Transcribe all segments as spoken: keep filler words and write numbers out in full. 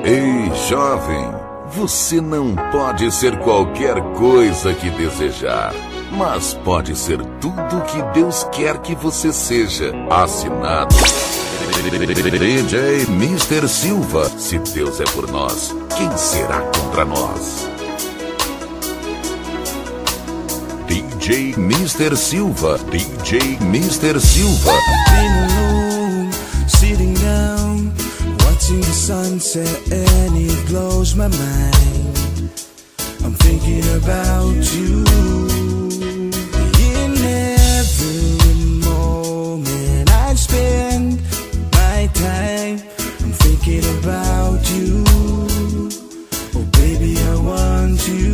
Ei, jovem, você não pode ser qualquer coisa que desejar, mas pode ser tudo que Deus quer que você seja. Assinado D J mister Silva. Se Deus é por nós, quem será contra nós? D J mister Silva. D J mister Silva. Sitting down, watching the sunset and it blows my mind. I'm thinking about you. In every moment I spend my time, I'm thinking about you. Oh baby, I want you.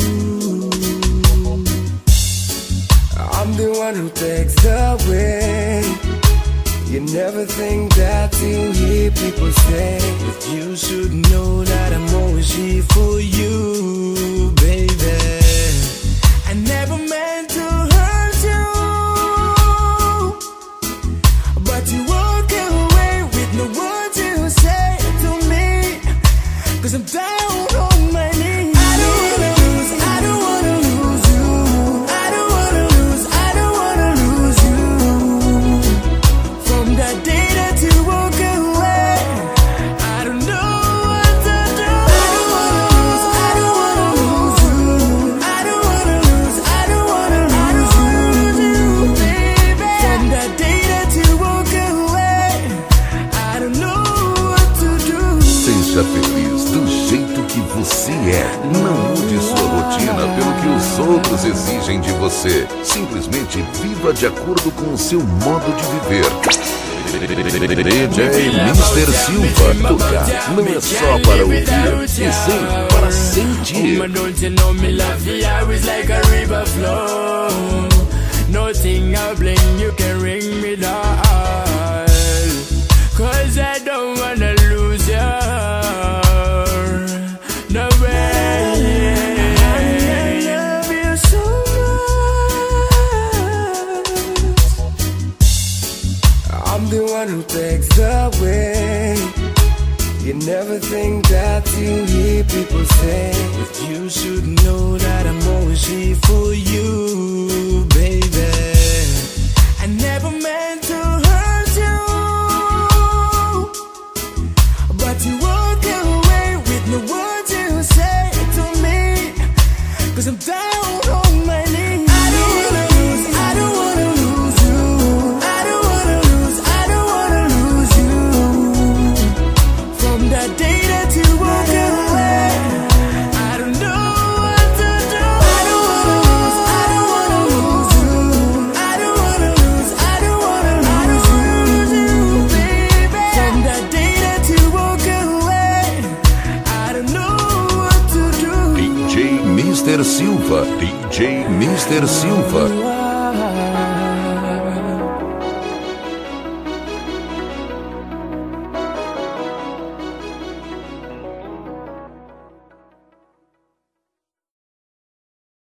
I'm the one who takes the way. You never think that till hear people say, but you should know that I'm always here for you, baby. I never meant to hurt you, but you walk away with no words to say to me, 'cause I'm down on my knees. I don't wanna lose, I don't wanna lose you. I don't wanna lose, I don't wanna lose you. From that day that you walk away, I don't know what to do. I don't wanna lose, I don't wanna lose you. I don't wanna lose, I don't wanna lose you, baby. From that day that you walk away, I don't know what to do. Seja feliz do jeito que você é. Não mude sua rotina pelo que os outros exigem de você. Simplesmente viva de acordo com o seu modo de viver. D J mister Silva. Tocar não é só para ouvir, e sim para sentir. Nothing I blame, you can ring me down, 'cause I don't wanna lose you. No way. I love you so much. I'm the one who takes the way. You never think that you hear people say, but you should know that I'm always here for you, baby. I never meant to hurt you, but you walk away with no words to say to me, 'cause I'm down on my knees. I don't wanna lose, I don't wanna lose you. I don't wanna lose, I don't wanna lose you. From that day that you walk away, I don't know what to do. I don't wanna lose, I don't wanna lose you. I don't wanna lose, I don't wanna lose you, baby. From that day that you walk away, I don't know what to do. D J mister Silva. D J mister Silva.